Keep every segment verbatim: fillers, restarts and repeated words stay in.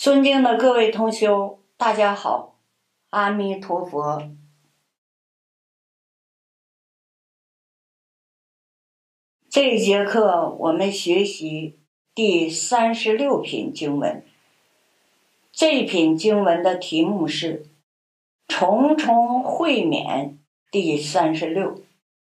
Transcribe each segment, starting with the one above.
尊敬的各位同修，大家好，阿弥陀佛。这一节课我们学习第三十六品经文。这一品经文的题目是重重会勉第三十六。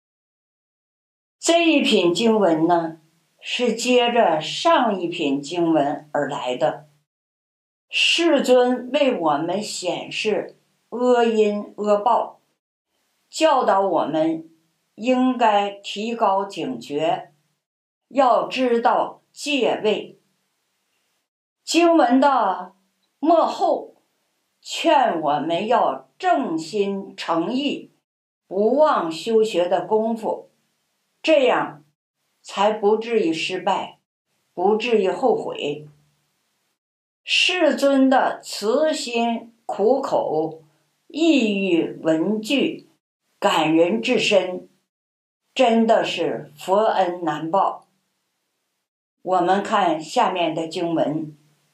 这一品经文呢，是接着上一品经文而来的。世尊为我们显示恶因恶报，教导我们应该提高警觉，要知道戒畏。经文的末后劝我们要正心诚意，不忘修学的功夫，这样才不至于失败，不至于后悔。世尊的慈心苦口，意喻文句，感人至深，真的是佛恩难报。我们看下面的经文：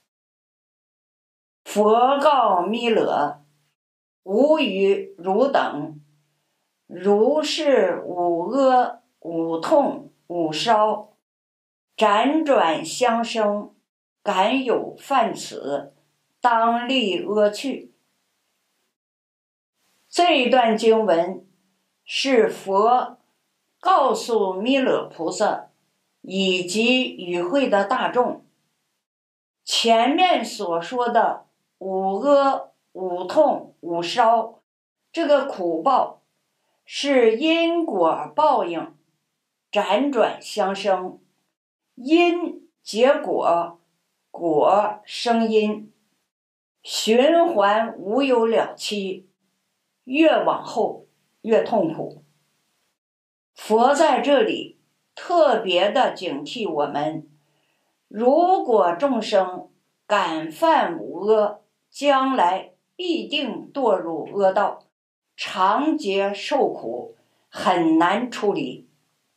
佛告弥勒，吾与汝等，如是五阿五痛五烧，辗转相生，敢有犯此，当立阿去。这一段经文是佛告诉弥勒菩萨以及与会的大众，前面所说的五阿五痛五烧，这个苦报是因果报应，辗转相生，因结果，果生因，循环无有了期，越往后越痛苦。佛在这里特别的警惕我们，如果众生敢犯五阿，将来必定堕入阿道，长劫受苦，很难出离。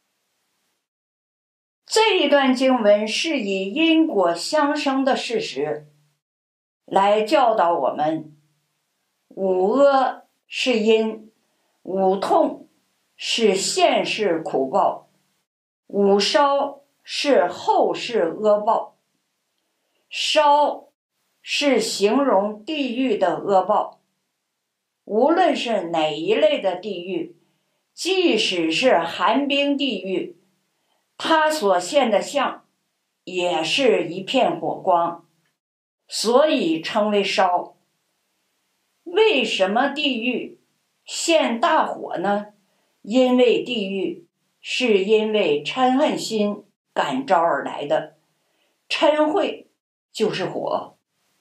这一段经文是以因果相生的事实来教导我们，五阿是因，五痛是现世苦报，五烧是后世阿报。烧是形容地狱的阿报，无论是哪一类的地狱，即使是寒冰地狱，它所现的相也是一片火光，所以称为烧。为什么地狱现大火呢？因为地狱是因为嗔恨心感召而来的，嗔恚就是火。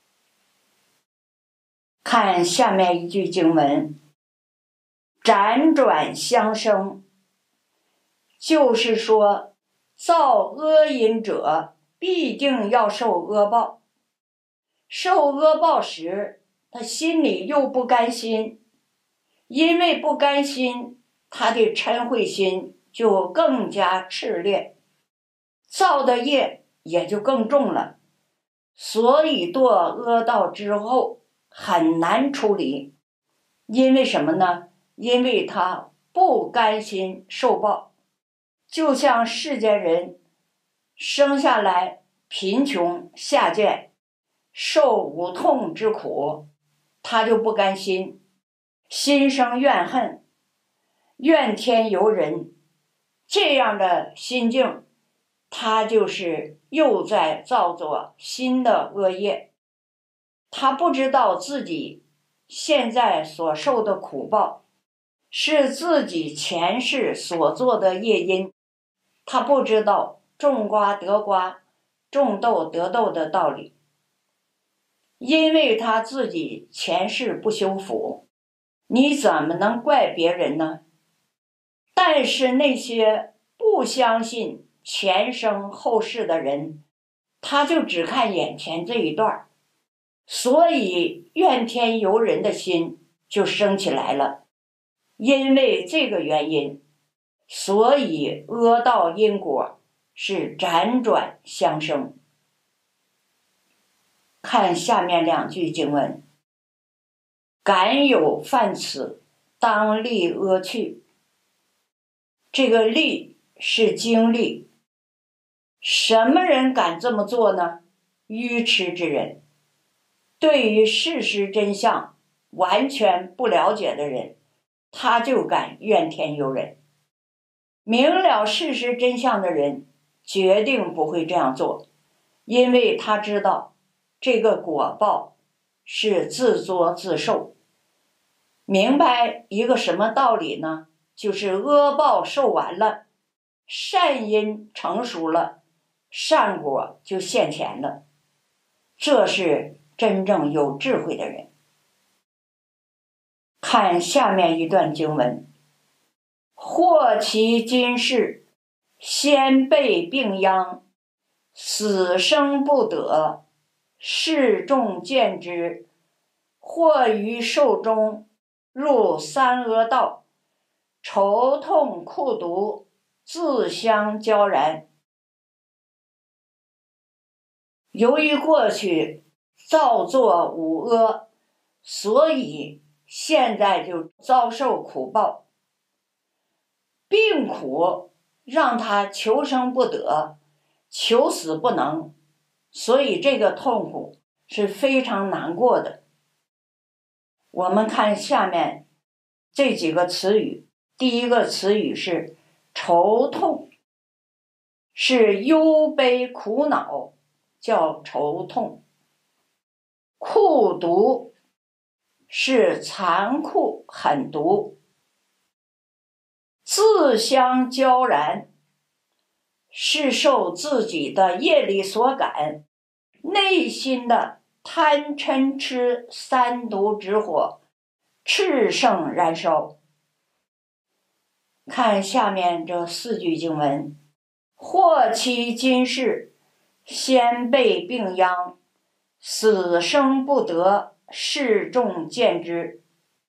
看下面一句经文，辗转相生，就是说造恶因者必定要受恶报，受恶报时他心里又不甘心，因为不甘心，他的嗔恚心就更加炽烈，造的业也就更重了，所以堕恶道之后很难出离。因为什么呢？因为他不甘心受报，就像世间人生下来贫穷下贱，受五痛之苦，他就不甘心，心生怨恨，怨天尤人，这样的心境，他就是又在造作新的恶业。他不知道自己现在所受的苦报是自己前世所做的业因，他不知道种瓜得瓜，种豆得豆的道理，因为他自己前世不修福，你怎么能怪别人呢？但是那些不相信前生后世的人，他就只看眼前这一段，所以怨天尤人的心就升起来了。因为这个原因，所以阿道因果是辗转相生。 看下面两句经文：敢有犯此，当立阿去。这个立是经历，什么人敢这么做呢？愚痴之人，对于事实真相完全不了解的人，他就敢怨天尤人。明了事实真相的人决定不会这样做，因为他知道这个果报是自作自受。明白一个什么道理呢？就是恶报受完了，善因成熟了，善果就现前了。这是真正有智慧的人。看下面一段经文：或其今世，先辈病殃，死生不得，示众见之；或于寿中，入三恶道，愁痛苦毒，自相交然。由于过去造作五恶，所以现在就遭受苦报。病苦让他求生不得，求死不能，所以这个痛苦是非常难过的。我们看下面这几个词语，第一个词语是愁痛，是忧悲苦恼，叫愁痛。酷毒是残酷狠毒。自相交然是受自己的业力所感，内心的贪嗔痴三毒之火炽盛燃烧。看下面这四句经文：或其今世，先辈病殃，死生不得，示众见之。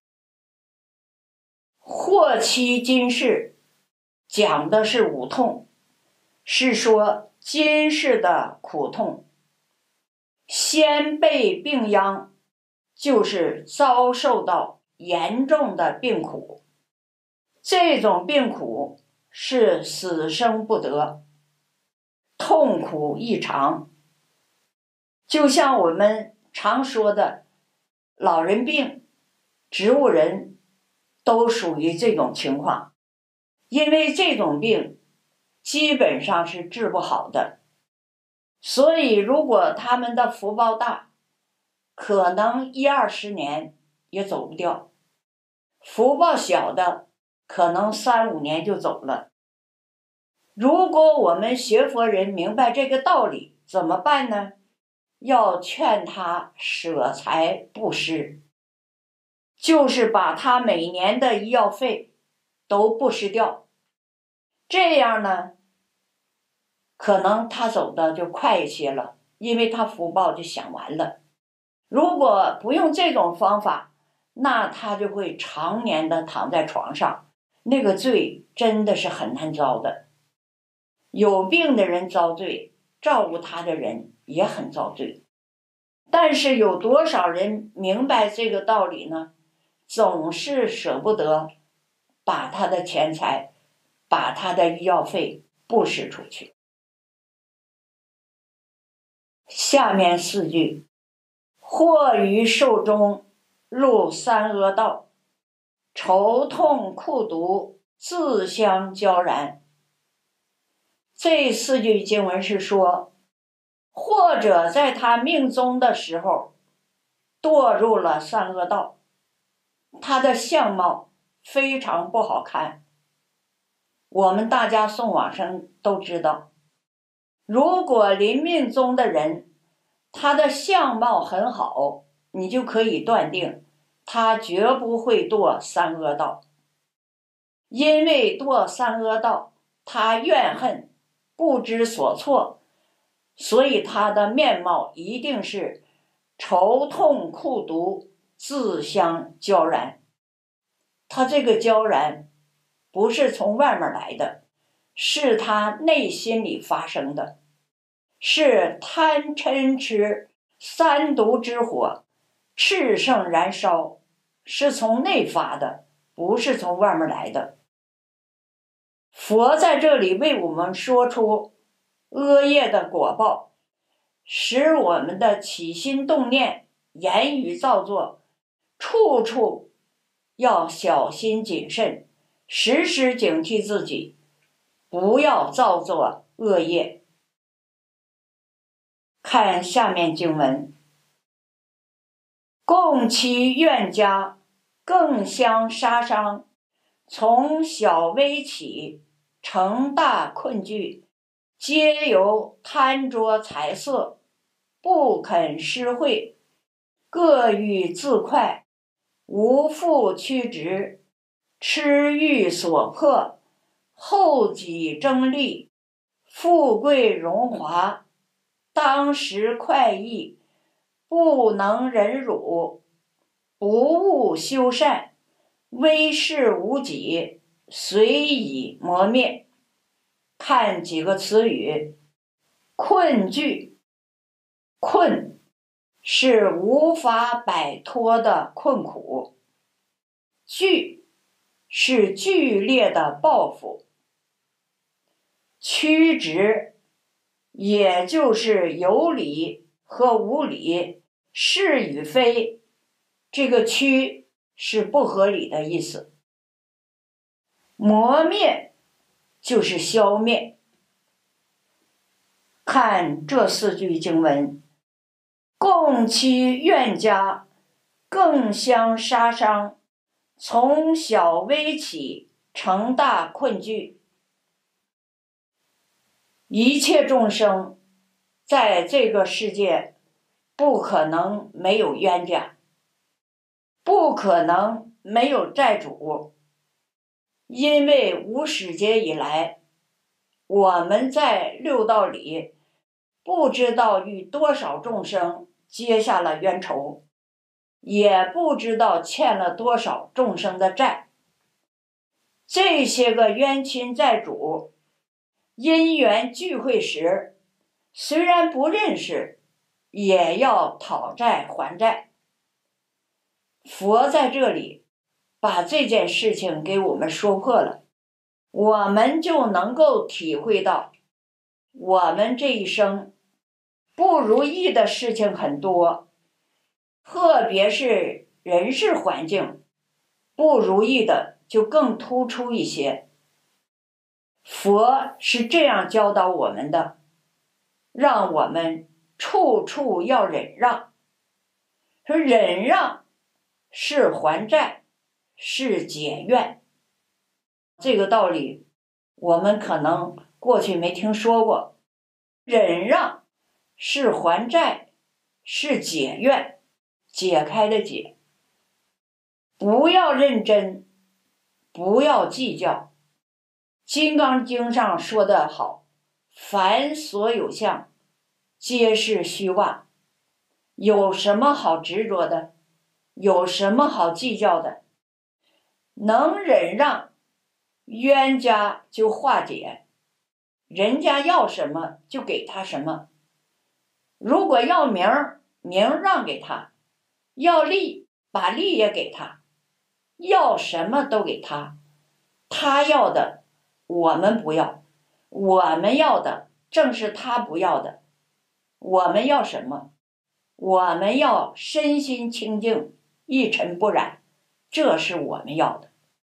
或其今世讲的是五痛，是说今世的苦痛。先辈病殃就是遭受到严重的病苦，这种病苦是死生不得，痛苦异常。就像我们常说的老人病、植物人都属于这种情况，因为这种病基本上是治不好的，所以如果他们的福报大，可能一二十年也走不掉；福报小的，可能三五年就走了。如果我们学佛人明白这个道理，怎么办呢？要劝他舍财布施，就是把他每年的医药费都布施掉，这样呢，可能他走的就快一些了，因为他福报就享完了。如果不用这种方法，那他就会常年的躺在床上，那个罪真的是很难遭的。有病的人遭罪，照顾他的人也很遭罪。但是有多少人明白这个道理呢？总是舍不得把他的钱财，把他的医药费布施出去。下面四句：或于寿中，入三恶道，愁痛苦毒，自相交然。这四句经文是说，或者在他命中的时候堕入了三恶道，他的相貌非常不好看。我们大家诵往生都知道，如果临命中的人他的相貌很好，你就可以断定他绝不会堕三恶道。因为堕三恶道，他怨恨不知所措，所以他的面貌一定是愁痛苦毒，自相交然。他这个交然不是从外面来的，是他内心里发生的，是贪嗔痴三毒之火炽盛燃烧，是从内发的，不是从外面来的。佛在这里为我们说出恶业的果报，使我们的起心动念、言语造作，处处要小心谨慎，时时警惕自己，不要造作恶业。看下面经文：共其怨家，更相杀伤，从小微起，成大困惧，皆由贪着财色，不肯施惠，各欲自快，无复屈直，痴欲所迫，后己争利，富贵荣华，当时快意，不能忍辱，不务修善，威势无己，随以磨灭。看几个词语：困惧，困是无法摆脱的困苦，惧是剧烈的报复，曲直也就是有理和无理，是与非，这个曲是不合理的意思。磨灭就是消灭。看这四句经文：共其怨家，更相杀伤，从小微起，成大困惧。一切众生在这个世界不可能没有冤家，不可能没有债主，因为无始劫以来，我们在六道里不知道与多少众生结下了冤仇，也不知道欠了多少众生的债。这些个冤亲债主因缘聚会时，虽然不认识，也要讨债还债。佛在这里把这件事情给我们说破了，我们就能够体会到，我们这一生不如意的事情很多，特别是人事环境不如意的就更突出一些。佛是这样教导我们的，让我们处处要忍让。说忍让是还债，是解怨。这个道理我们可能过去没听说过。忍让是还债，是解怨，解开的解。不要认真，不要计较。金刚经上说得好，凡所有相，皆是虚妄。有什么好执着的？有什么好计较的？能忍让，冤家就化解，人家要什么就给他什么。如果要名，名让给他；要利，把利也给他；要什么都给他。他要的我们不要，我们要的正是他不要的。我们要什么？我们要身心清净，一尘不染，这是我们要的。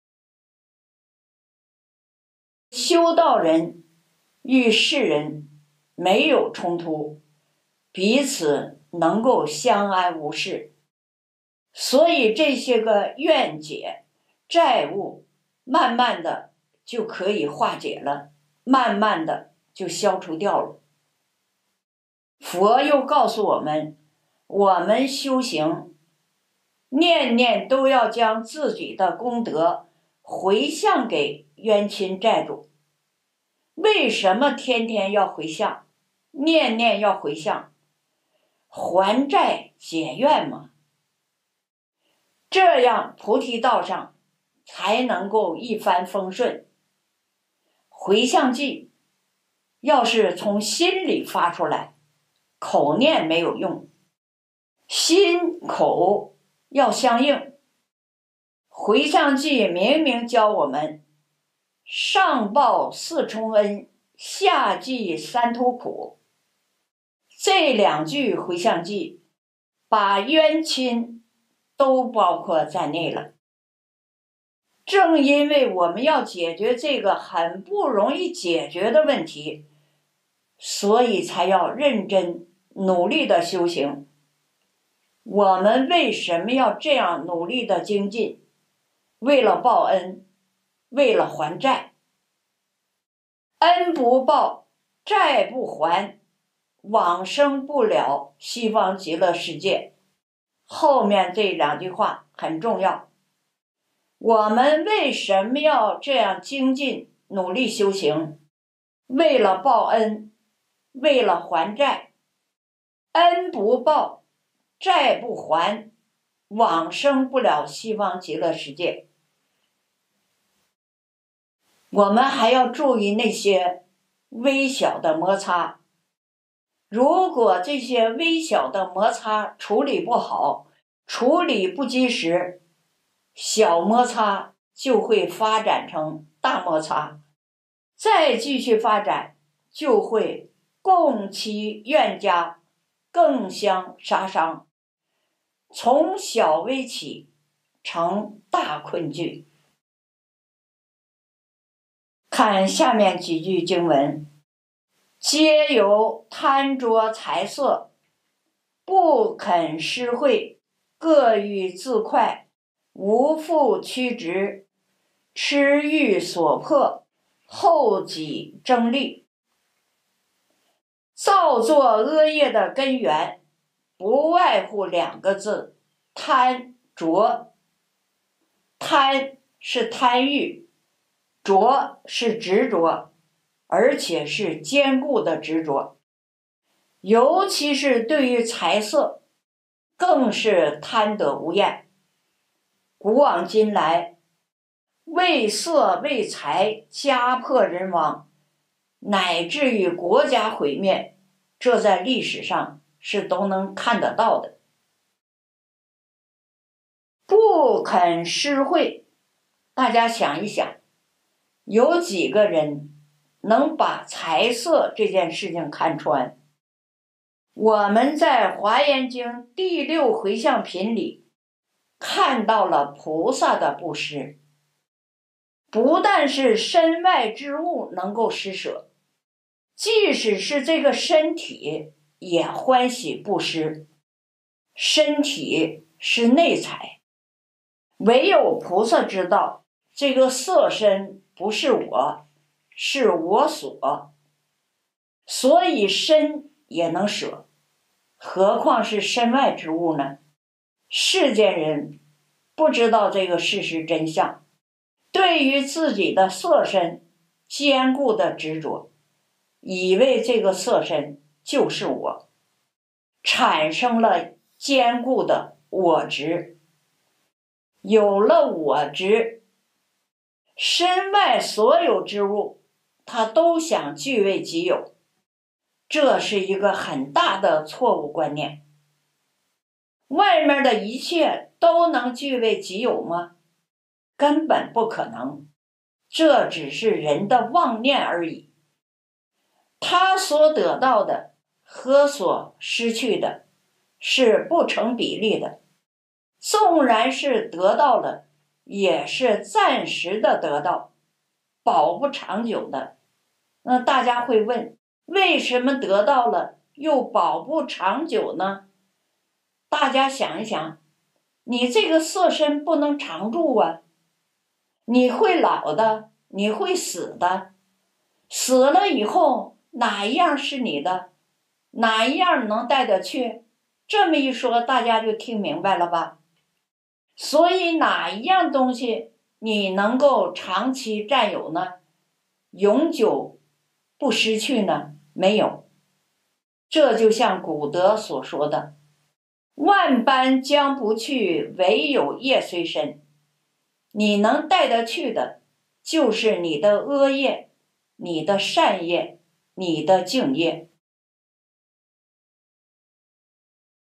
修道人与世人没有冲突，彼此能够相安无事，所以这些个怨结、债务慢慢的就可以化解了，慢慢的就消除掉了。佛又告诉我们，我们修行念念都要将自己的功德回向给冤亲债主。为什么天天要回向，念念要回向？还债解怨嘛。这样菩提道上才能够一帆风顺。回向偈要是从心里发出来，口念没有用， 心口要相应。回向记明明教我们，上报四重恩，下济三途苦。这两句回向记把冤亲都包括在内了。正因为我们要解决这个很不容易解决的问题，所以才要认真努力的修行。我们为什么要这样努力的精进？为了报恩，为了还债。恩不报，债不还，往生不了西方极乐世界。后面这两句话很重要。我们为什么要这样精进努力修行？为了报恩，为了还债。恩不报，债不还，往生不了西方极乐世界。我们还要注意那些微小的摩擦。如果这些微小的摩擦处理不好，处理不及时，小摩擦就会发展成大摩擦，再继续发展就会共其怨家，更相杀伤，从小微起，成大困局。看下面几句经文，皆由贪着财色，不肯施惠，各欲自快，无复趋直，痴欲所迫，后己争利。造作恶业的根源不外乎两个字，贪着。贪是贪欲，着是执着，而且是坚固的执着。尤其是对于财色，更是贪得无厌。古往今来，为色为财家破人亡，乃至于国家毁灭，这在历史上是都能看得到的。不肯施惠，大家想一想，有几个人能把财色这件事情看穿？我们在《华严经》第六回向品里看到了菩萨的布施，不但是身外之物能够施舍，即使是这个身体也欢喜布施。身体是内财，唯有菩萨知道这个色身不是我，是我所，所以身也能舍，何况是身外之物呢？世间人不知道这个事实真相，对于自己的色身坚固的执着，以为这个色身就是我，产生了坚固的我执。有了我执，身外所有之物他都想据为己有，这是一个很大的错误观念。外面的一切都能据为己有吗？根本不可能，这只是人的妄念而已。他所得到的和所失去的是不成比例的，纵然是得到了，也是暂时的得到，保不长久的。那大家会问，为什么得到了又保不长久呢？大家想一想，你这个色身不能常住啊，你会老的，你会死的，死了以后哪一样是你的，哪一样能带得去？这么一说，大家就听明白了吧？所以哪一样东西你能够长期占有呢？永久不失去呢？没有。这就像古德所说的，万般将不去，唯有业虽深。你能带得去的，就是你的恶业，你的善业，你的净业。各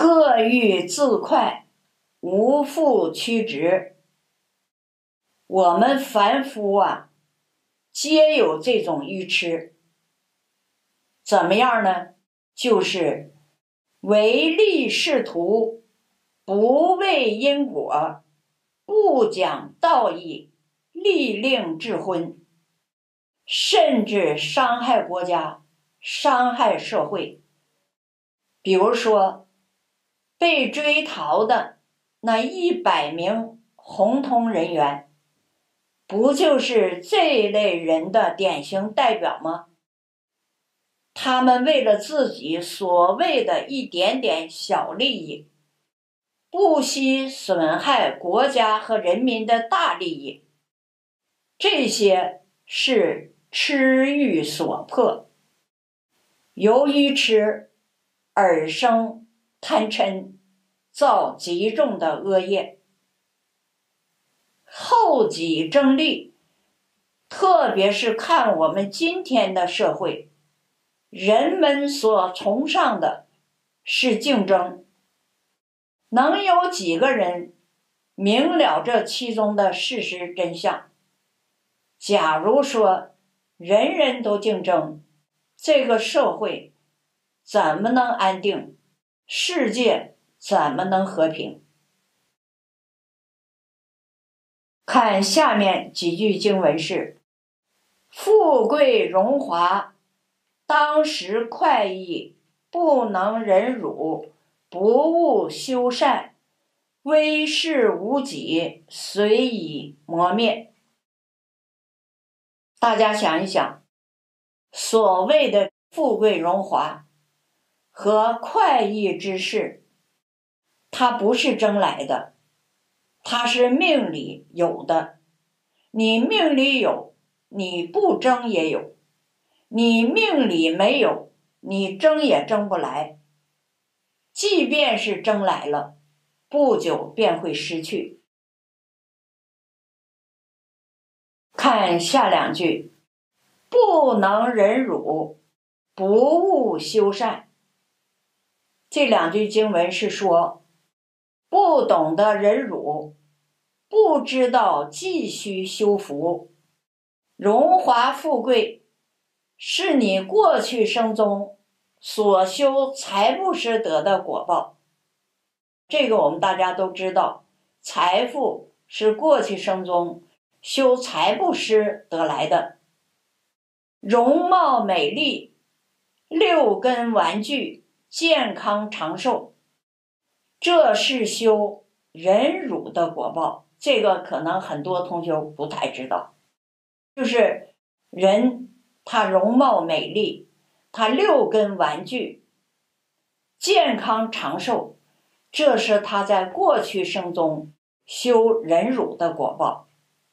各欲自快，无复曲直。我们凡夫啊，皆有这种愚痴。怎么样呢？就是唯利是图，不畏因果，不讲道义，利令智昏，甚至伤害国家，伤害社会。比如说被追逃的那一百名红通人员，不就是这类人的典型代表吗？他们为了自己所谓的一点点小利益，不惜损害国家和人民的大利益，这些是痴欲所迫。由于痴而生贪嗔，造极重的恶业。后己争利，特别是看我们今天的社会，人们所崇尚的是竞争。能有几个人明了这其中的事实真相？假如说人人都竞争，这个社会怎么能安定？世界怎么能和平？看下面几句经文是：富贵荣华，当时快意，不能忍辱，不务修善，威势无己，随以磨灭。大家想一想，所谓的富贵荣华和快意之事，它不是争来的，它是命里有的。你命里有，你不争也有；你命里没有，你争也争不来。即便是争来了，不久便会失去。看下两句：不能忍辱，不务修善。这两句经文是说，不懂得忍辱，不知道继续修福。荣华富贵是你过去生中所修财布施得的果报。这个我们大家都知道，财富是过去生中修财布施得来的。容貌美丽，六根玩具，健康长寿，这是修忍辱的果报。这个可能很多同学不太知道，就是人他容貌美丽，他六根玩具，健康长寿，这是他在过去生中修忍辱的果报。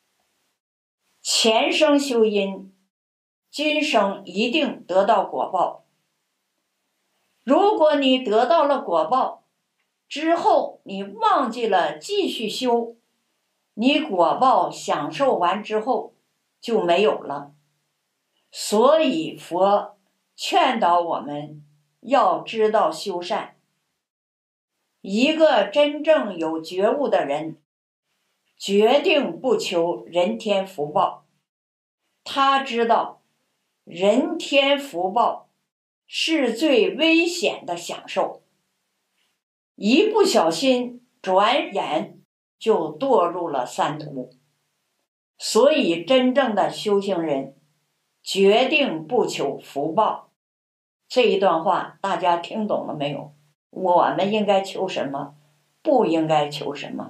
前生修因，今生一定得到果报。如果你得到了果报之后，你忘记了继续修，你果报享受完之后就没有了。所以佛劝导我们要知道修善。一个真正有觉悟的人，决定不求人天福报。他知道人天福报是最危险的享受，一不小心转眼就堕入了三途。所以真正的修行人决定不求福报。这一段话大家听懂了没有？我们应该求什么，不应该求什么。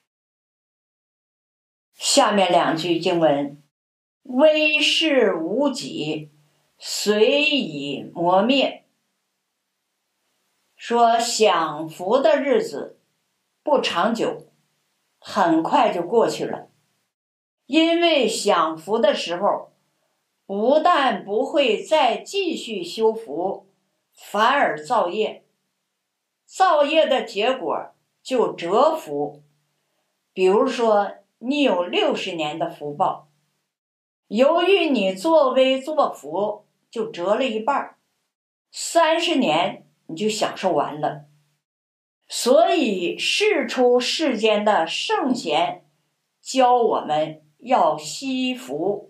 下面两句经文：威势无己，随以磨灭。说享福的日子不长久，很快就过去了。因为享福的时候，不但不会再继续修福，反而造业。造业的结果就折福。比如说你有六十年的福报，由于你作威作福，就折了一半，三十年你就享受完了。 所以世出世间的圣贤教我们要惜福，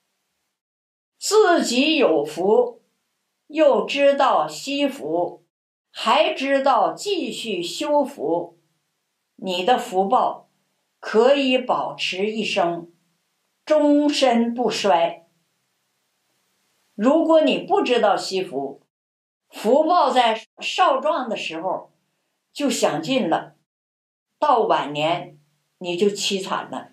自己有福，又知道惜福，还知道继续修福，你的福报可以保持一生，终身不衰。如果你不知道惜福，福报在少壮的时候就享尽了，到晚年你就凄惨了。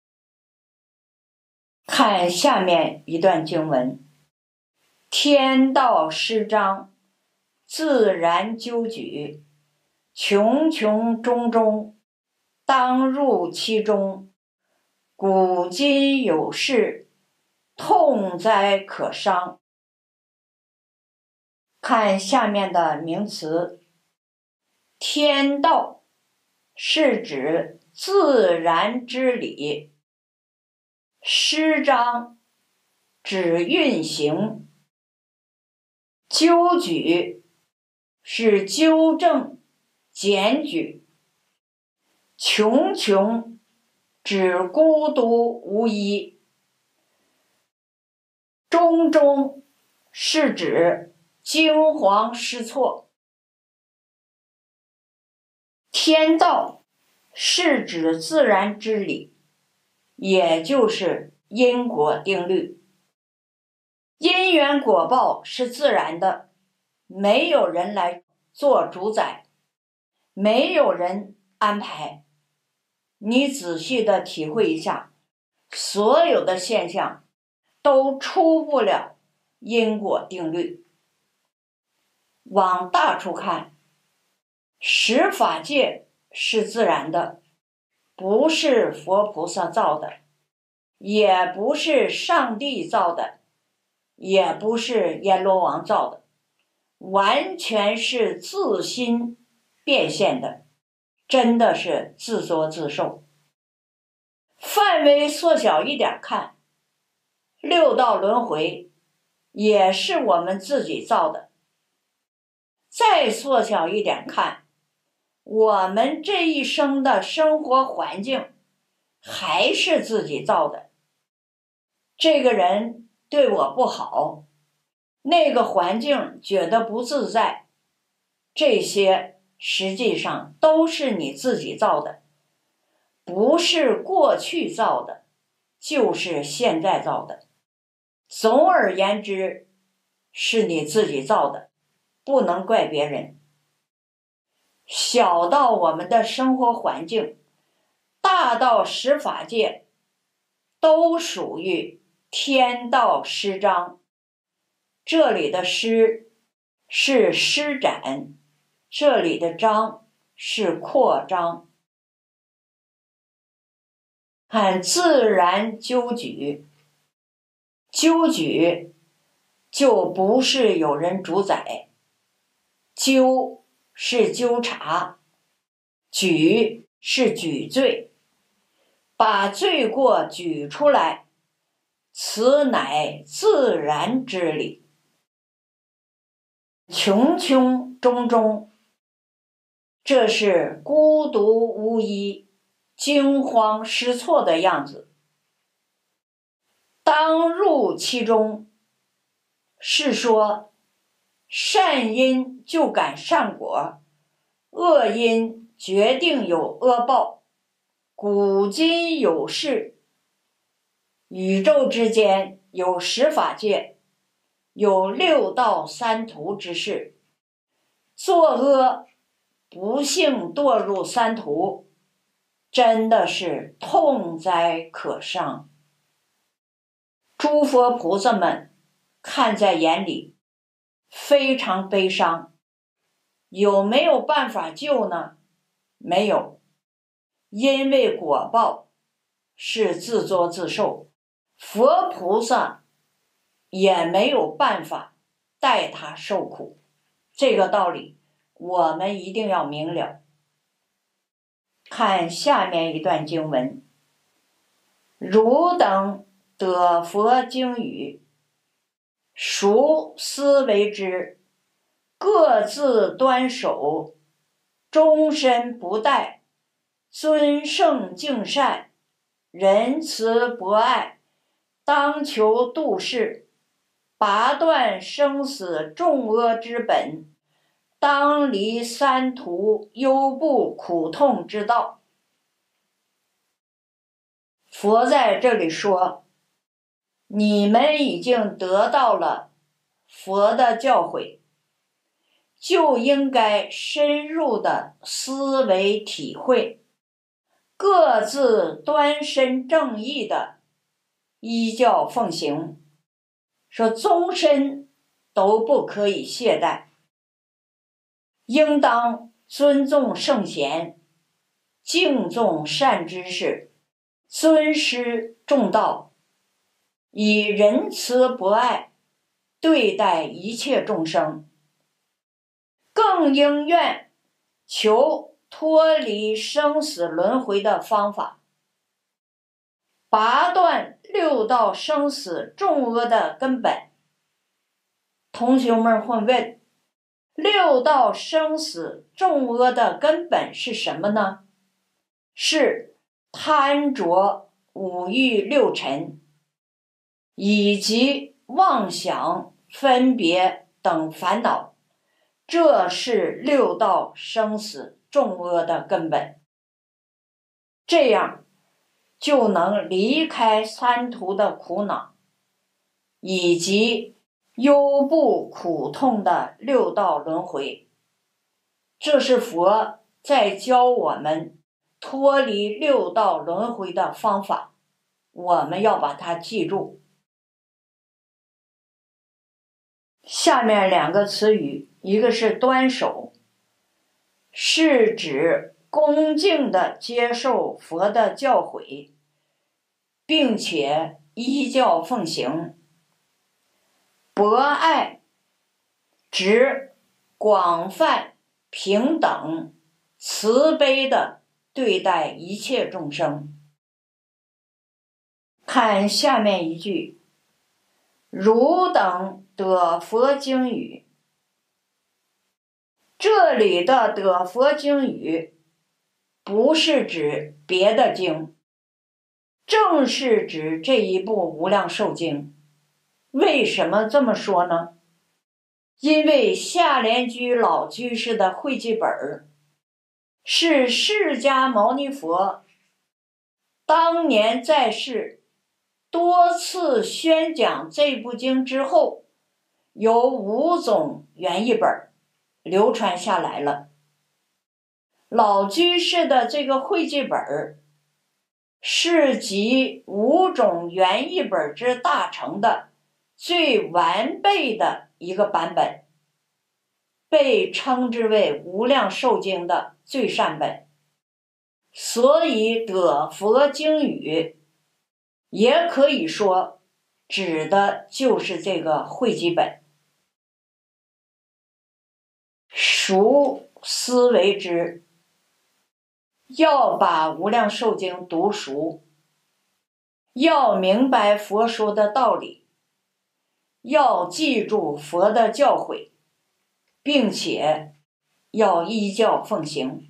看下面一段经文：天道施彰，自然究举，穷穷中中，当入其中。古今有事，痛哉可伤。看下面的名词：天道是指自然之理，施彰指运行，究举是纠正检举，穷穷指孤独无依，中中是指惊惶失措。天道是指自然之理，也就是因果定律。因缘果报是自然的，没有人来做主宰，没有人安排。你仔细的体会一下，所有的现象都出不了因果定律。往大处看，十法界是自然的，不是佛菩萨造的，也不是上帝造的，也不是阎罗王造的，完全是自心变现的，真的是自作自受。范围缩小一点看，六道轮回也是我们自己造的。再缩小一点看，我们这一生的生活环境还是自己造的。这个人对我不好，那个环境觉得不自在，这些实际上都是你自己造的，不是过去造的，就是现在造的。总而言之，是你自己造的，不能怪别人。小到我们的生活环境，大到十法界，都属于天道施彰。这里的施是施展，这里的彰是扩张。看自然究举，究举就不是有人主宰，究是纠察，举是举罪，把罪过举出来，此乃自然之理。穷穷中中，这是孤独无依，惊慌失措的样子。当入其中，是说善因就感善果，恶因决定有恶报。古今有事，宇宙之间有十法界，有六道三途之事。作恶不幸堕入三途，真的是痛哉可伤。诸佛菩萨们看在眼里，非常悲伤。有没有办法救呢？没有，因为果报是自作自受，佛菩萨也没有办法带他受苦。这个道理我们一定要明了。看下面一段经文：汝等得佛经语，孰思为之？各自端守， 终身不怠，尊圣敬善，仁慈博爱，当求度世，拔断生死重阿之本，当离三途忧怖苦痛之道。佛在这里说，你们已经得到了佛的教诲，就应该深入的思维体会，各自端身正义的依教奉行，说终身都不可以懈怠，应当尊重圣贤，敬重善知识，尊师重道，以仁慈博爱对待一切众生，更应愿求脱离生死轮回的方法，拔断六道生死重阿的根本。同学们会问，六道生死重阿的根本是什么呢？是贪着五欲六尘，以及妄想分别等烦恼，这是六道生死重阿的根本。这样就能离开三途的苦恼，以及忧怖苦痛的六道轮回。这是佛在教我们脱离六道轮回的方法，我们要把它记住。下面两个词语，一个是端守，是指恭敬地接受佛的教诲，并且依教奉行。博爱，指广泛、平等、慈悲地对待一切众生。看下面一句，汝等得佛经语。这里的得佛经语不是指别的经，正是指这一部无量寿经。为什么这么说呢？因为下莲居老居士的汇记本是释迦牟尼佛当年在世多次宣讲这部经之后，由五种原译本流传下来了。老居士的这个汇记本是集五种原译本之大成的最完备的一个版本，被称之为无量寿经的最善本。所以得佛经语也可以说指的就是这个汇集本。熟思为之，要把无量寿经读熟，要明白佛说的道理，要记住佛的教诲，并且要依教奉行。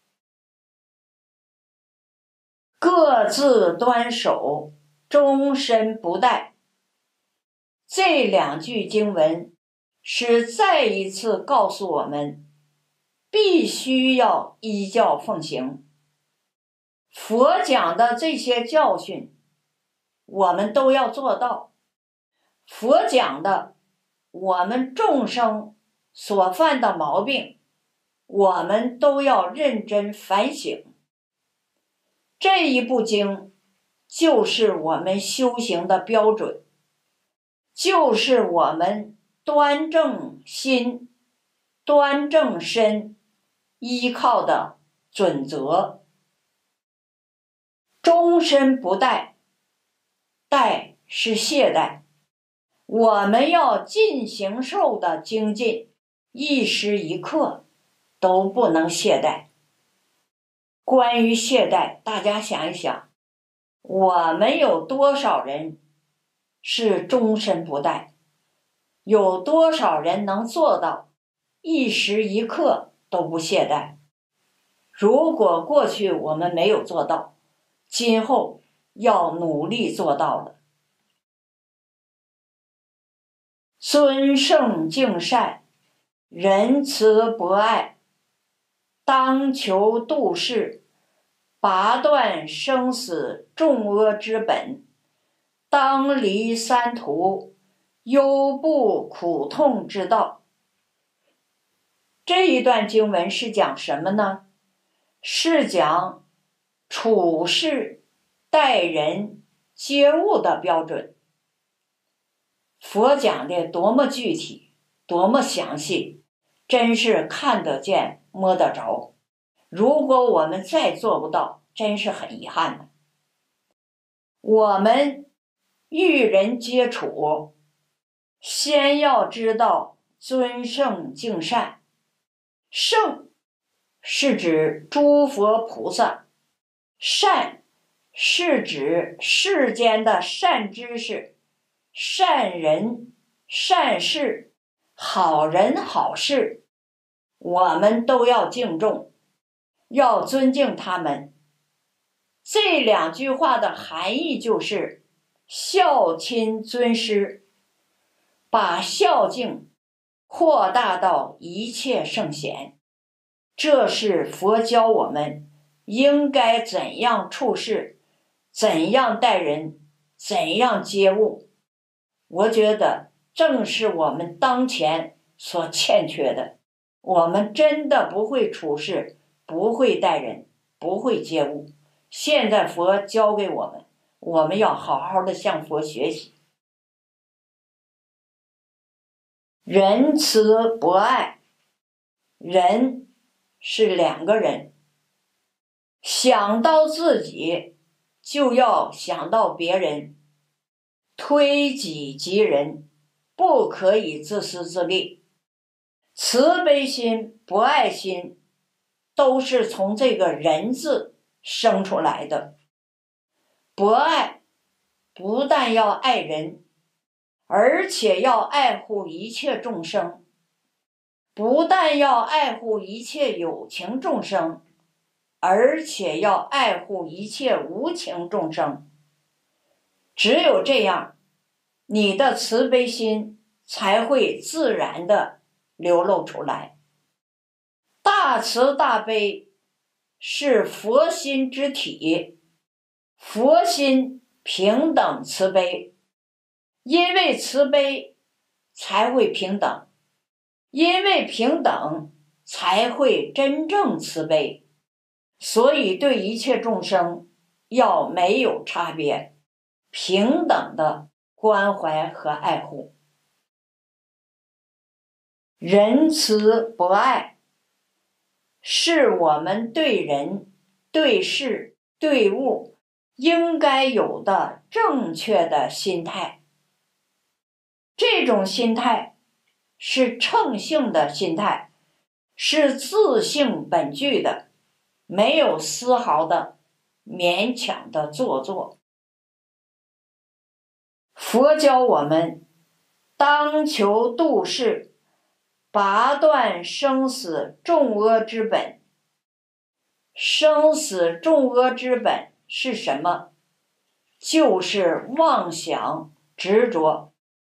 各自端守，终身不怠。这两句经文是再一次告诉我们，必须要依教奉行。佛讲的这些教训，我们都要做到。佛讲的我们众生所犯的毛病，我们都要认真反省。这一部经就是我们修行的标准，就是我们端正心、端正身依靠的准则。终身不怠，怠是懈怠，我们要尽形寿的精进，一时一刻都不能懈怠。关于懈怠，大家想一想，我们有多少人是终身不怠？有多少人能做到一时一刻都不懈怠？ 如果过去我们没有做到，今后要努力做到了。尊圣敬善，仁慈博爱，当求度世，拔断生死重恶之本，当离三途，忧怖苦痛之道。这一段经文是讲什么呢？是讲处事待人接物的标准。佛讲的多么具体，多么详细，真是看得见摸得着。如果我们再做不到，真是很遗憾的。我们与人接触，先要知道尊圣敬善。圣是指诸佛菩萨，善是指世间的善知识、善人、善事、好人好事，我们都要敬重，要尊敬他们。这两句话的含义就是孝亲尊师，把孝敬扩大到一切圣贤。这是佛教我们应该怎样处事，怎样待人，怎样接物。我觉得正是我们当前所欠缺的。我们真的不会处事，不会待人，不会接物。现在佛教给我们，我们要好好的向佛学习。仁慈博爱，仁是两个人，想到自己就要想到别人，推己及人，不可以自私自利。慈悲心、博爱心都是从这个仁字生出来的。博爱不但要爱人，而且要爱护一切众生。不但要爱护一切有情众生，而且要爱护一切无情众生。只有这样，你的慈悲心才会自然的流露出来。大慈大悲是佛心之体，佛心平等慈悲，因为慈悲才会平等，因为平等才会真正慈悲。所以对一切众生要没有差别，平等的关怀和爱护。仁慈博爱是我们对人、对事、对物应该有的正确的心态。这种心态是称性的心态，是自性本具的，没有丝毫的勉强的做作。佛教我们当求度世，拔断生死重恶之本。生死重恶之本是什么？就是妄想执着。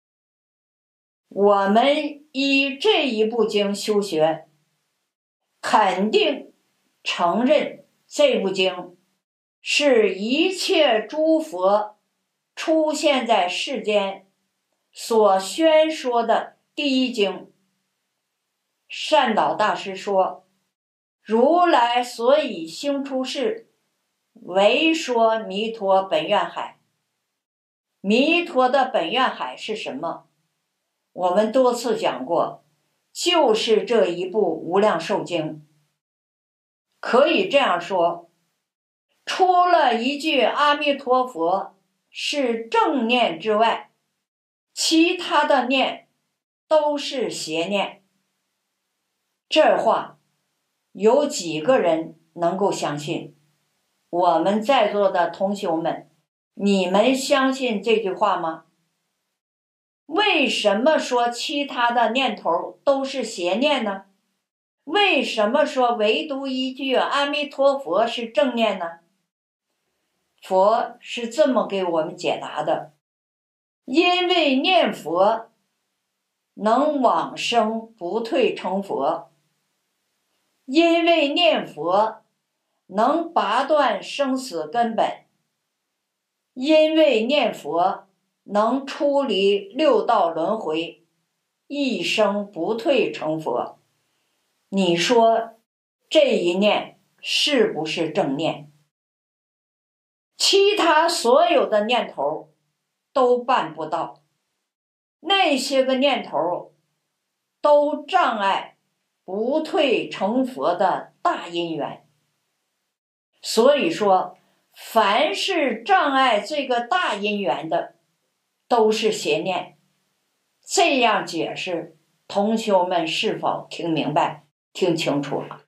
我们依这一部经修学，肯定承认这部经是一切诸佛出现在世间所宣说的第一经。善导大师说，如来所以兴出世，为说弥陀本愿海。弥陀的本愿海是什么？我们多次讲过，就是这一部无量寿经。可以这样说，除了一句阿弥陀佛是正念之外，其他的念都是邪念。这话有几个人能够相信？我们在座的同学们，你们相信这句话吗？为什么说其他的念头都是邪念呢？ 为什么说唯独一句阿弥陀佛是正念呢？佛是这么给我们解答的：因为念佛能往生不退成佛，因为念佛能拔断生死根本，因为念佛能出离六道轮回，一生不退成佛。你说这一念是不是正念？其他所有的念头都办不到，那些个念头都障碍不退成佛的大因缘。所以说，凡是障碍这个大因缘的，都是邪念。这样解释，同学们是否听明白、听清楚了？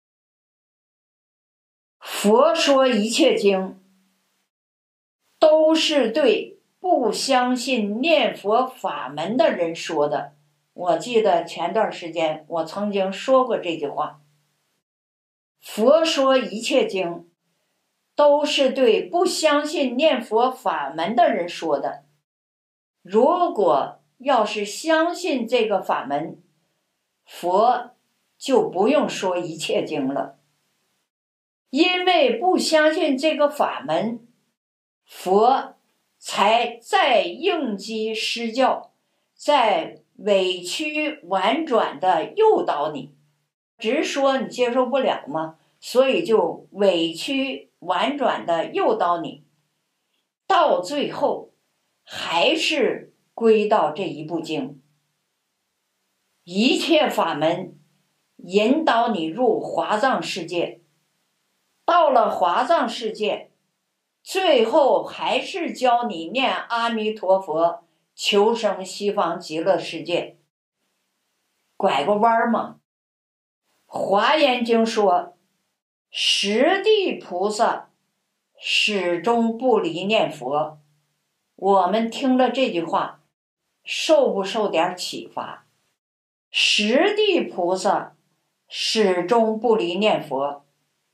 佛说一切经，都是对不相信念佛法门的人说的。我记得前段时间我曾经说过这句话。佛说一切经，都是对不相信念佛法门的人说的。如果要是相信这个法门，佛就不用说一切经了。因为不相信这个法门，佛才在应机施教，在委曲婉转的诱导你。直说你接受不了嘛，所以就委曲婉转的诱导你，到最后还是归到这一部经。一切法门引导你入华藏世界，到了华藏世界，最后还是教你念阿弥陀佛，求生西方极乐世界。拐个弯嘛。华严经说，十地菩萨始终不离念佛。我们听了这句话，受不受点启发？十地菩萨始终不离念佛。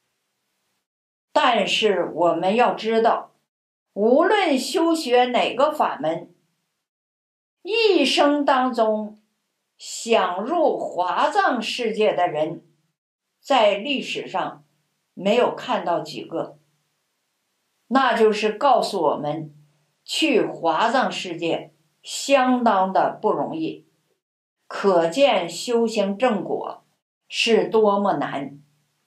但是我们要知道，无论修学哪个法门，一生当中想入华藏世界的人，在历史上没有看到几个。那就是告诉我们，去华藏世界相当的不容易，可见修行正果是多么难。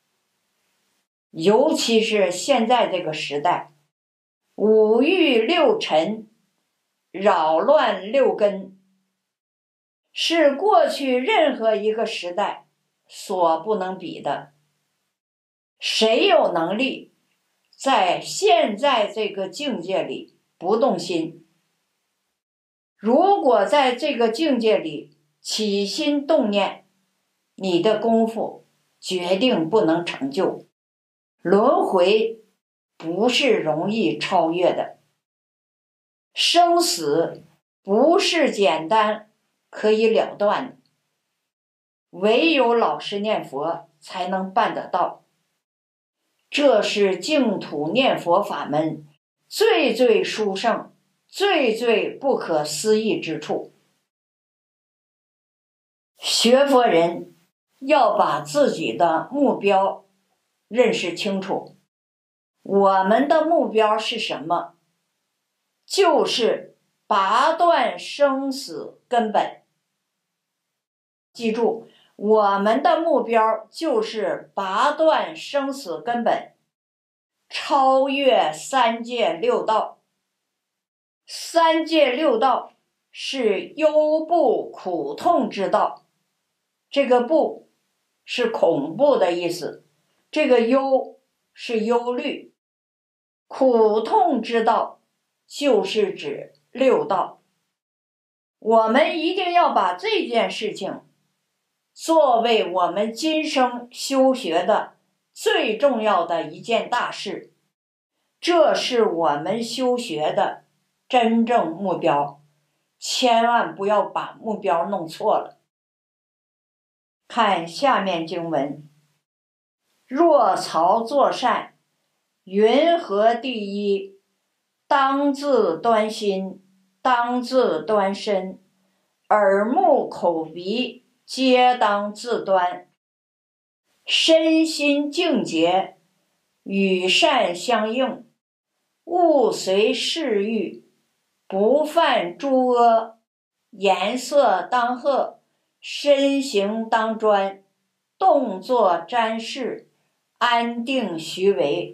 尤其是现在这个时代，五欲六尘扰乱六根，是过去任何一个时代所不能比的。谁有能力在现在这个境界里不动心？如果在这个境界里起心动念，你的功夫决定不能成就。轮回不是容易超越的，生死不是简单可以了断的，唯有老实念佛才能办得到。这是净土念佛法门最最殊胜、最最不可思议之处。学佛人要把自己的目标认识清楚。我们的目标是什么？就是拔断生死根本。记住，我们的目标就是拔断生死根本，超越三界六道。三界六道是忧怖苦痛之道，这个怖是恐怖的意思，这个忧是忧虑，苦痛之道就是指六道。我们一定要把这件事情作为我们今生修学的最重要的一件大事，这是我们修学的真正目标，千万不要把目标弄错了。 看下面经文：若曹作善，云何第一？当自端心，当自端身，耳目口鼻皆当自端。身心净洁，与善相应，勿随世欲，不犯诸恶。颜色当和，身形当专，动作瞻视，安定须为。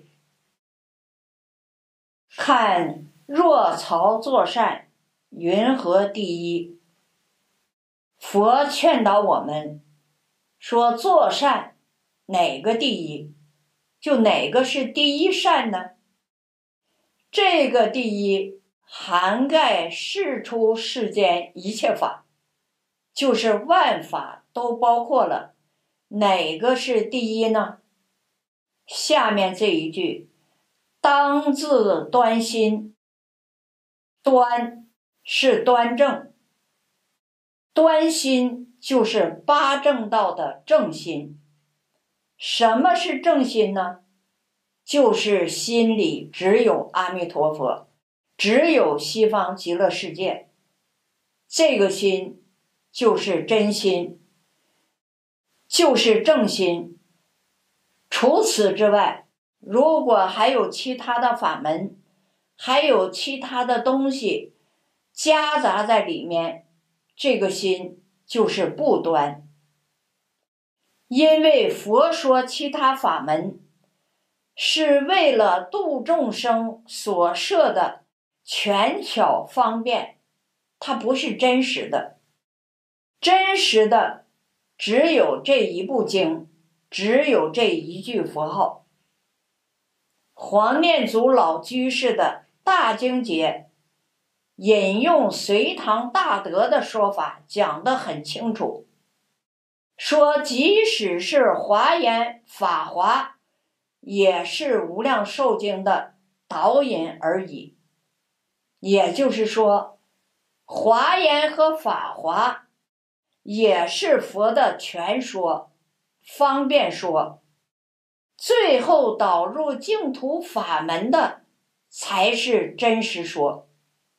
看若曹作善，云何第一？佛劝导我们说，做善哪个第一？就哪个是第一善呢？这个第一涵盖世出世间一切法，就是万法都包括了。哪个是第一呢？下面这一句：当自端心。端是端正，端心就是八正道的正心。什么是正心呢？就是心里只有阿弥陀佛，只有西方极乐世界，这个心就是真心，就是正心。除此之外，如果还有其他的法门，还有其他的东西夹杂在里面，这个心就是不端。因为佛说其他法门是为了度众生所设的权巧方便，它不是真实的。真实的只有这一部经，只有这一句佛号。黄念祖老居士的大经解引用隋唐大德的说法讲得很清楚，说即使是华严法华，也是无量寿经的导引而已。也就是说，华严和法华也是佛的全说、方便说，最后导入净土法门的才是真实说。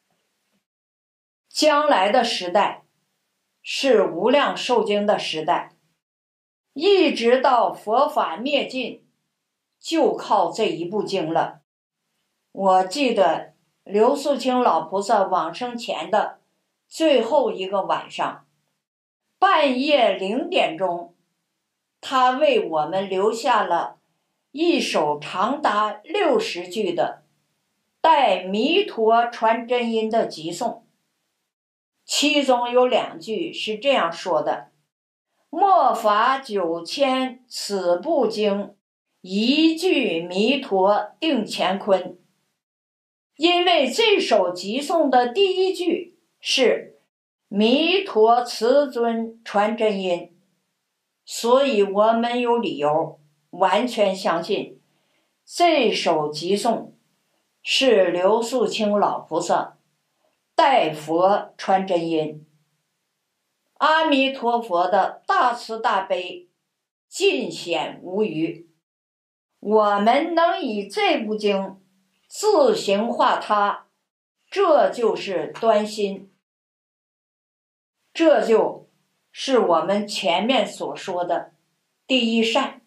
将来的时代是无量寿经的时代，一直到佛法灭尽，就靠这一部经了。我记得刘素清老菩萨往生前的最后一个晚上，半夜零点钟，他为我们留下了一首长达六十句的带弥陀传真音的集颂。其中有两句是这样说的：末法九千此部经，一句弥陀定乾坤。因为这首集颂的第一句是弥陀慈尊传真音，所以我们有理由完全相信这首集颂是刘素清老菩萨代佛传真音。阿弥陀佛的大慈大悲尽显无余，我们能以这部经自行化他，这就是端心，这就是我们前面所说的第一善。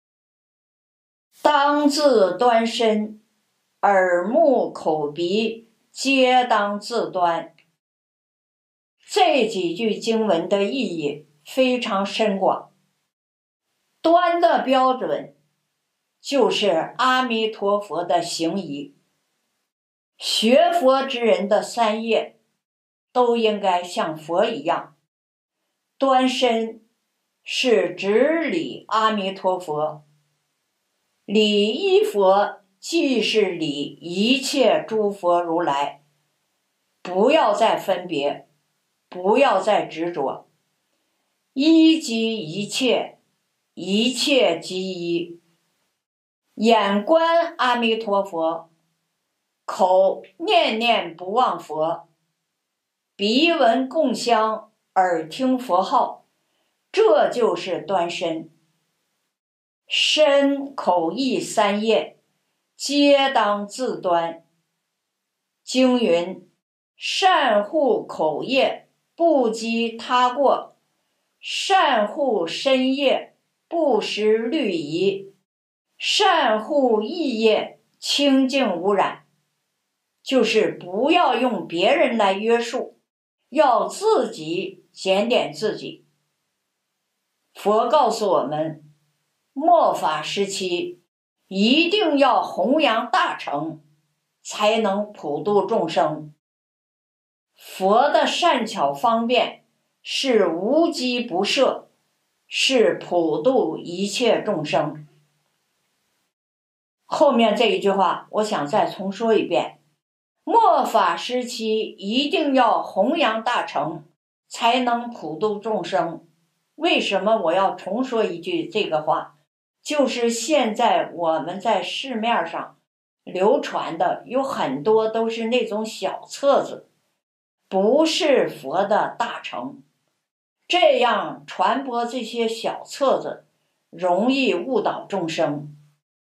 当自端身，耳目口鼻皆当自端。这几句经文的意义非常深广。端的标准就是阿弥陀佛的行仪，学佛之人的三业都应该像佛一样。端身是直礼阿弥陀佛，礼一佛即是礼一切诸佛如来，不要再分别，不要再执着，一即一切，一切即一。眼观阿弥陀佛，口念念不忘佛，鼻闻供香，耳听佛号， 这就是端身。身口意三业，皆当自端。经云：善护口业，不积他过；善护身业，不失律仪；善护意业，清净无染。就是不要用别人来约束，要自己检点自己。佛告诉我们，末法时期一定要弘扬大乘，才能普度众生。佛的善巧方便是无机不摄，是普度一切众生。后面这一句话我想再重说一遍，末法时期一定要弘扬大乘，才能普度众生。为什么我要重说一句这个话？就是现在我们在市面上流传的有很多都是那种小册子，不是佛的大乘。这样传播这些小册子，容易误导众生。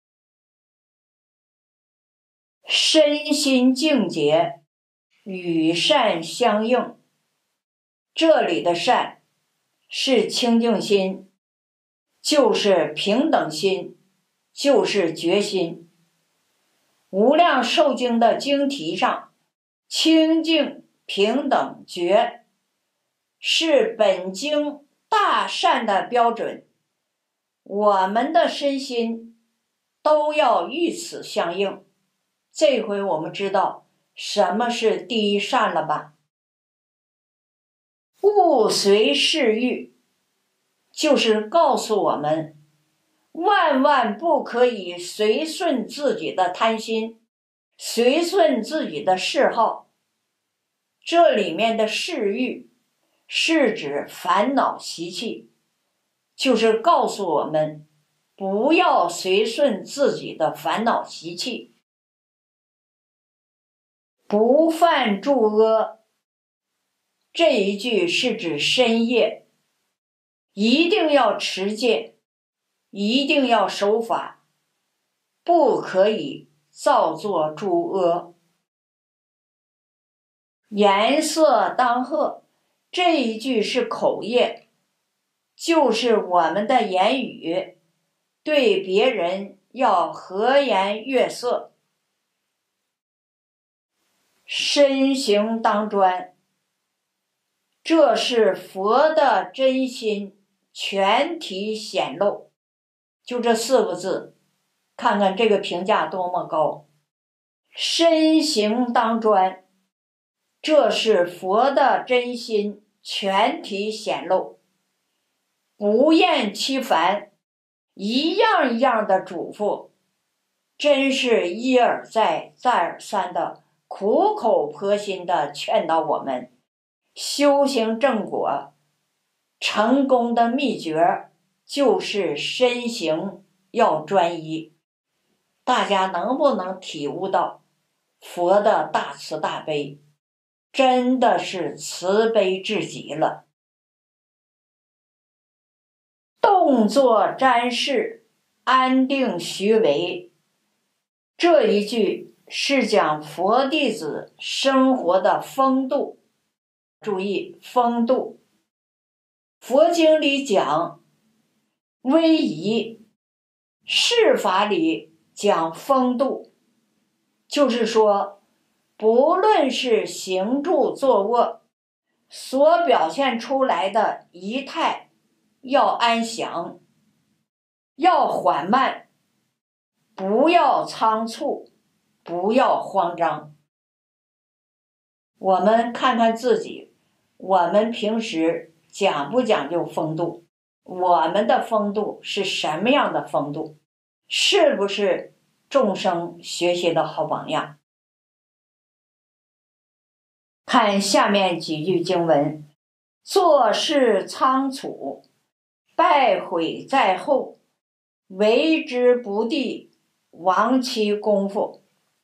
身心净洁，与善相应。这里的善是清净心，就是平等心，就是觉心。无量寿经的经题上，清净、平等、觉是本经大善的标准，我们的身心都要与此相应。这回我们知道什么是第一善了吧？勿随世欲，就是告诉我们，万万不可以随顺自己的贪心，随顺自己的嗜好。这里面的世欲是指烦恼习气，就是告诉我们不要随顺自己的烦恼习气。不犯诸恶，这一句是指身业，一定要持戒，一定要守法，不可以造作诸恶。颜色当和，这一句是口业，就是我们的言语对别人要和颜悦色。身形当专，这是佛的真心全体显露，就这四个字，看看这个评价多么高。身形当专，这是佛的真心全体显露，不厌其烦，一样一样的嘱咐，真是一而再再而三的苦口婆心的劝导我们修行正果。成功的秘诀就是身形要专一。大家能不能体悟到佛的大慈大悲？真的是慈悲至极了。动作瞻视，安定虚为，这一句是讲佛弟子生活的风度。注意风度，佛经里讲威仪，释法里讲风度，就是说不论是行住坐卧所表现出来的仪态，要安详，要缓慢，不要仓促，不要慌张。我们看看自己，我们平时讲不讲究风度？我们的风度是什么样的风度？是不是众生学习的好榜样？看下面几句经文：做事仓促，败毁在后，为之不第，亡其功夫。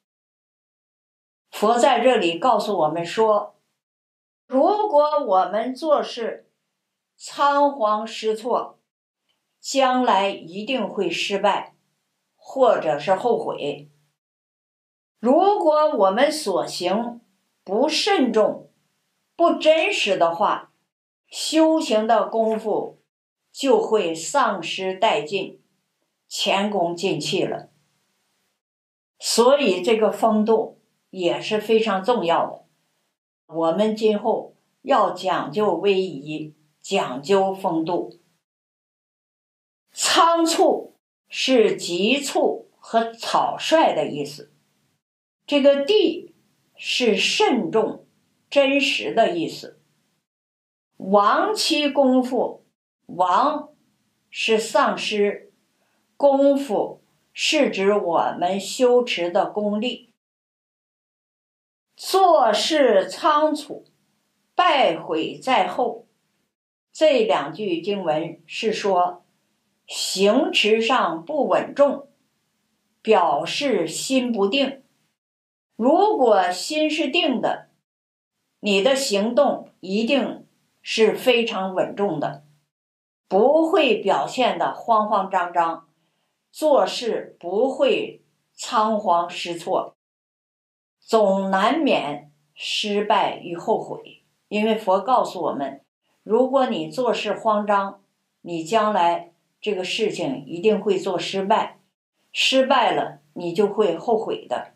佛在这里告诉我们说，如果我们做事仓皇失措，将来一定会失败，或者是后悔。如果我们所行不慎重、不真实的话，修行的功夫就会丧失殆尽，前功尽弃了。所以这个风度也是非常重要的，我们今后要讲究威仪，讲究风度。仓促是急促和草率的意思，这个地是慎重、真实的意思。亡期功夫，亡是丧失，功夫是指我们修持的功力。做事仓促，败毁在后。这两句经文是说行持上不稳重，表示心不定。如果心是定的，你的行动一定是非常稳重的，不会表现得慌慌张张，做事不会仓皇失措，总难免失败与后悔。因为佛告诉我们，如果你做事慌张，你将来这个事情一定会做失败，失败了你就会后悔的。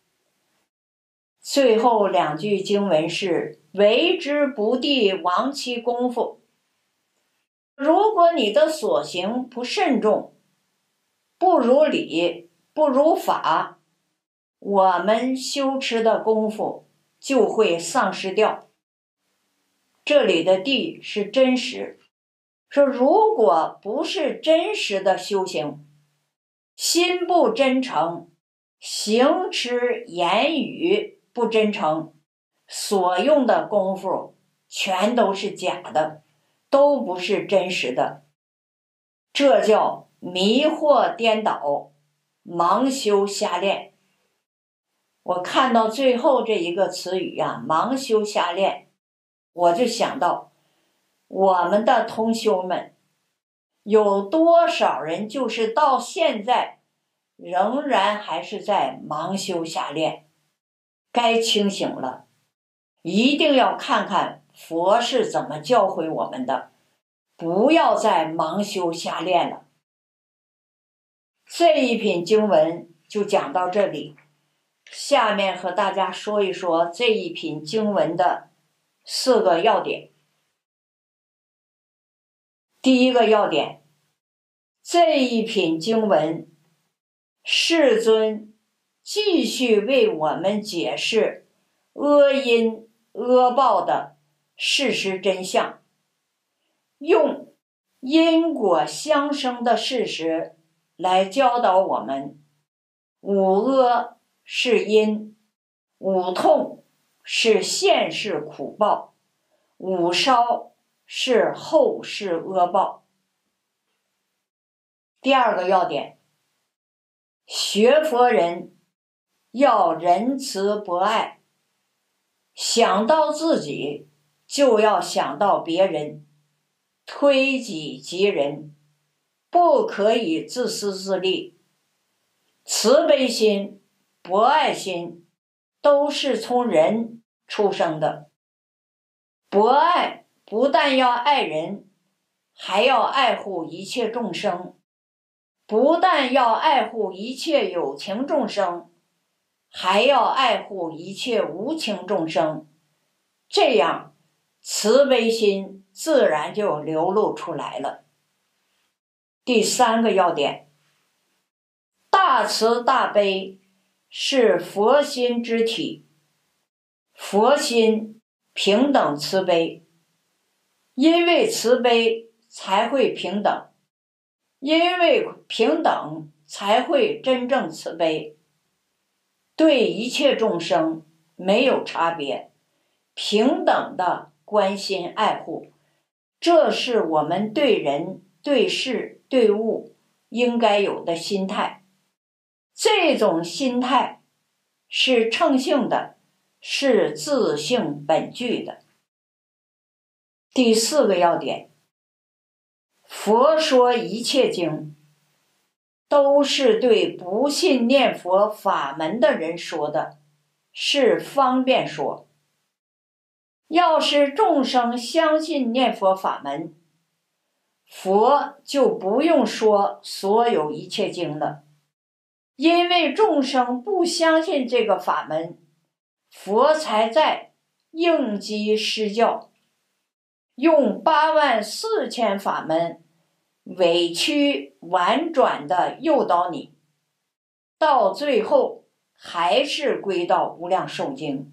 最后两句经文是为之不地亡其功夫。如果你的所行不慎重，不如理，不如法，我们修持的功夫就会丧失掉。这里的地是真实，说如果不是真实的修行，心不真诚，行持言语不真诚，所用的功夫全都是假的，都不是真实的。这叫迷惑颠倒，盲修瞎练。我看到最后这一个词语啊，盲修瞎练，我就想到我们的同修们有多少人就是到现在仍然还是在盲修瞎练。该清醒了，一定要看看佛是怎么教诲我们的，不要再盲修瞎练了。这一品经文就讲到这里，下面和大家说一说这一品经文的四个要点。第一个要点，这一品经文，世尊继续为我们解释恶因恶报的事实真相，用因果相生的事实来教导我们，五恶是因，五痛是现世苦报，五烧是后世恶报。第二个要点，学佛人要仁慈博爱，想到自己就要想到别人，推己及人，不可以自私自利。慈悲心、博爱心都是从人出生的。博爱不但要爱人，还要爱护一切众生，不但要爱护一切有情众生，还要爱护一切无情众生，这样慈悲心自然就流露出来了。第三个要点，大慈大悲是佛心之体，佛心平等慈悲，因为慈悲才会平等，因为平等才会真正慈悲，对一切众生没有差别，平等的关心爱护，这是我们对人、对事、对物应该有的心态。这种心态是称性的，是自性本具的。第四个要点， 佛说一切经，都是对不信念佛法门的人说的，是方便说。要是众生相信念佛法门，佛就不用说所有一切经了，因为众生不相信这个法门，佛才在应机施教，用八万四千法门委曲婉转地诱导你，到最后还是归到无量寿经。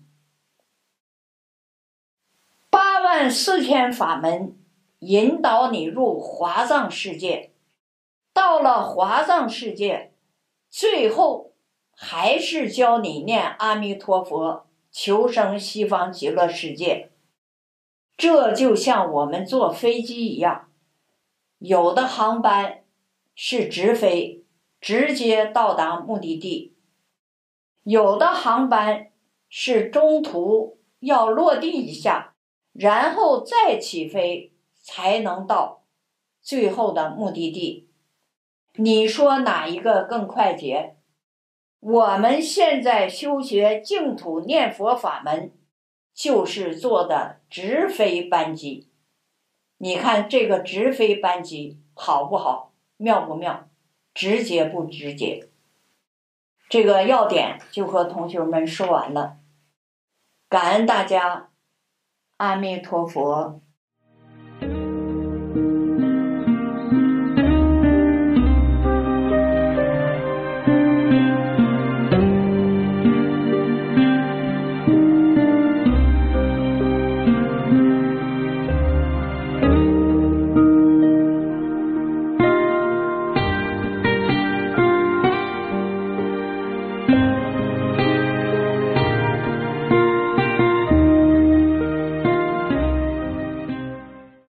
八万四千法门引导你入华藏世界，到了华藏世界，最后还是教你念阿弥陀佛，求生西方极乐世界。这就像我们坐飞机一样，有的航班是直飞，直接到达目的地，有的航班是中途要落地一下，然后再起飞才能到最后的目的地。你说哪一个更快捷？我们现在修学净土念佛法门，就是坐的直飞班机。你看这个直飞班机好不好？妙不妙？直接不直接？这个要点就和同学们说完了，感恩大家，阿弥陀佛。